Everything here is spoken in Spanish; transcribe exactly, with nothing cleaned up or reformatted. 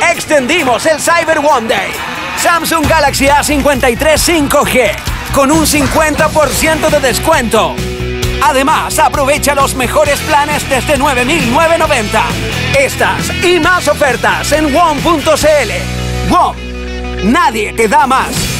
extendimos el Cyber One Day. Samsung Galaxy A cincuenta y tres cinco G con un cincuenta por ciento de descuento. Además, aprovecha los mejores planes desde nueve mil novecientos noventa. Estas y más ofertas en W O M punto C L. W O M. Nadie te da más.